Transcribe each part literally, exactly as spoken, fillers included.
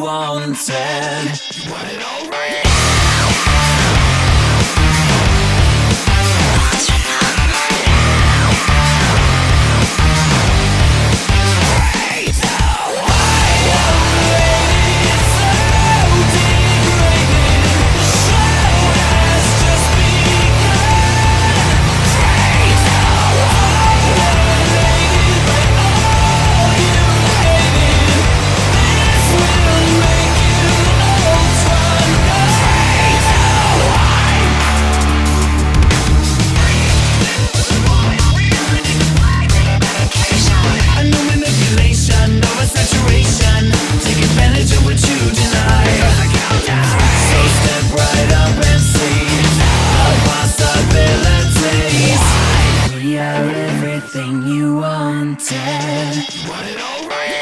wanted. You want it all right. Everything you wanted. You want it all right.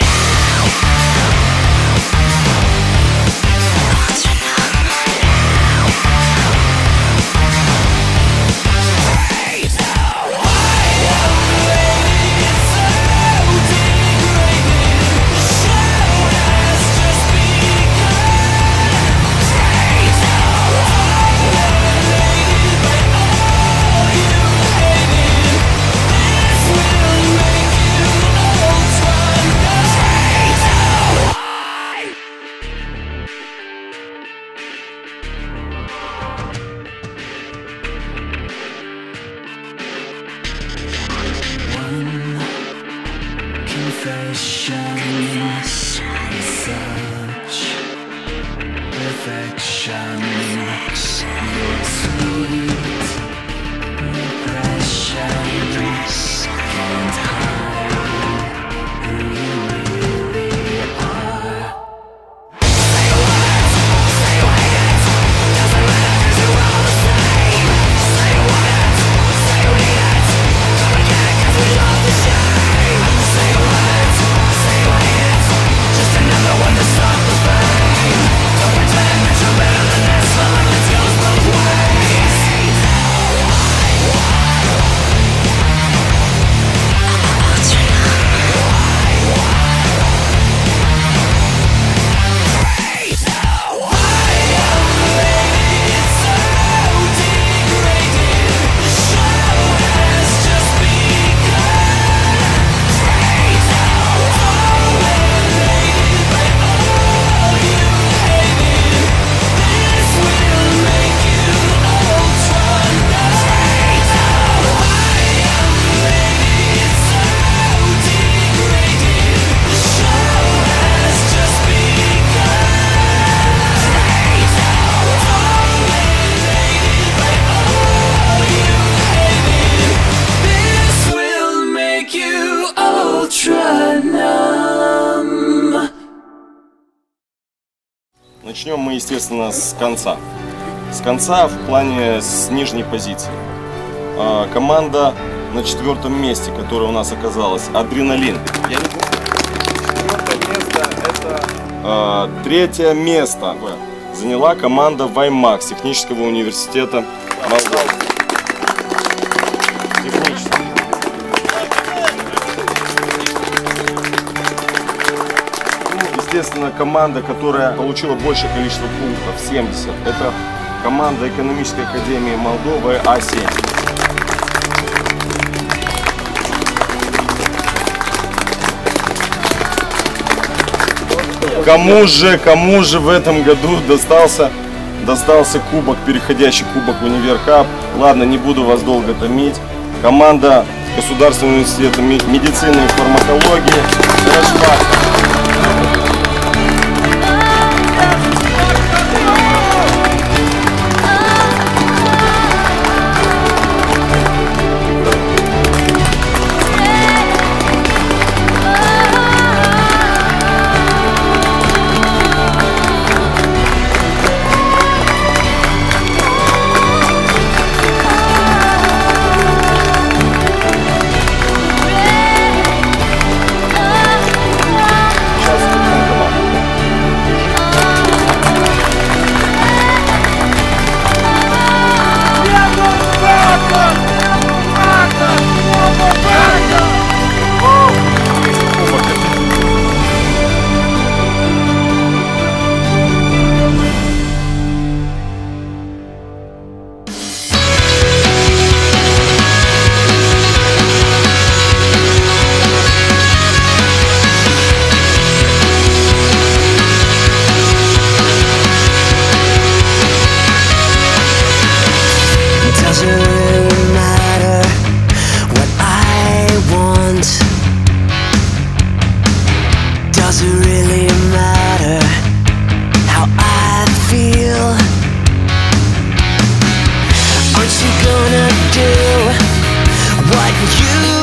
Confession, such perfection, your sweet repression can't hide who you really are. Say what? Say what? Doesn't matter 'cause you're all the same. Say what? Say what? Come again 'cause we love the shame. Say what? Say what? Just another one to start the fame. Don't pretend that you're better than this, but like it goes both ways. Начнем мы, естественно, с конца. С конца в плане с нижней позиции. А, команда на четвертом месте, которая у нас оказалась, Адреналин. Я не помню. Четвертое место это... А, третье место заняла команда Ваймакс технического университета Молдовы. Естественно, команда, которая получила большее количество пунктов, семьдесят, это команда Экономической академии Молдовы А семь. Кому же, кому же в этом году достался, достался кубок, переходящий кубок Универкап? Ладно, не буду вас долго томить. Команда Государственного университета медицины и фармакологии Рэшбак. We'll be right back. what you